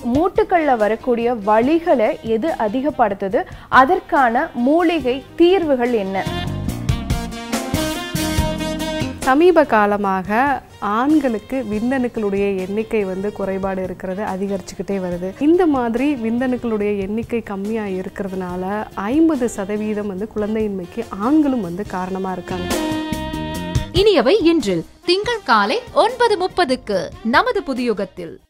மூட்டுக்கள்ல வரக்கூடிய வலிகளை எது அதிகப்படுத்துது? அதற்கான மூலிகை தீர்வுகள் என்ன? சமீப காலமாக ஆண்களுக்கு விந்தணுக்களுடைய எண்ணிக்கை குறைபாடு இருக்கிறது, அதிகரிச்சுக்கிட்டே வருது. இந்த மாதிரி விந்தணுக்களுடைய எண்ணிக்கை கம்மியாக இருக்கிறதுனால 50% குழந்தையின்மைக்கு ஆண்களும் காரணமாக இருக்காங்க. இனியவை இன்றில் திங்கள் காலை 9:30க்கு நமது புதியுகத்தில்.